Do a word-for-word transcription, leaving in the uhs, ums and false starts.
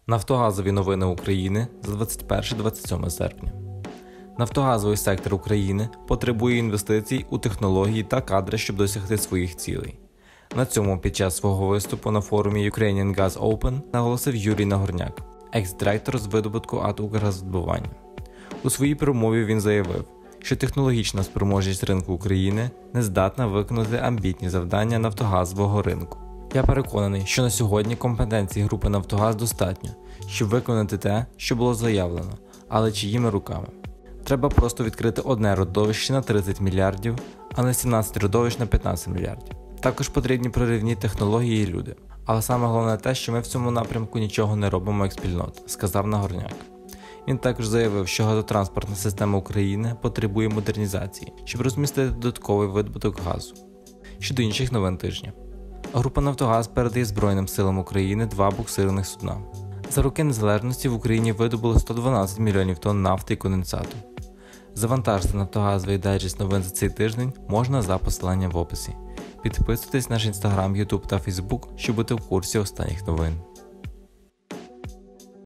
Нафтогазові новини України за двадцять перше - двадцять сьоме серпня. Нафтогазовий сектор України потребує інвестицій у технології та кадри, щоб досягти своїх цілей. На цьому під час свого виступу на форумі Ukrainian Gas Open наголосив Юрій Нагорняк, екс-директор з видобутку АТ «Укргазвидобування». У своїй промові він заявив, що технологічна спроможність ринку України не здатна виконати амбітні завдання нафтогазового ринку. Я переконаний, що на сьогодні компетенцій групи «Нафтогаз» достатньо, щоб виконати те, що було заявлено, але чиїми руками. Треба просто відкрити одне родовище на тридцять мільярдів, а не сімнадцять родовищ на п'ятнадцять мільярдів. Також потрібні проривні технології і люди. Але саме головне те, що ми в цьому напрямку нічого не робимо як спільнота, сказав Нагорняк. Він також заявив, що газотранспортна система України потребує модернізації, щоб розмістити додатковий видобуток газу. Щодо інших новин тижня. Група «Нафтогаз» передає Збройним силам України два буксирних судна. За роки незалежності в Україні видобули сто дванадцять мільйонів тонн нафти і конденсату. Завантажити нафтогазовий дайджест новин за цей тиждень можна за посиланням в описі. Підписуйтесь на наш інстаграм, ютуб та фейсбук, щоб бути в курсі останніх новин.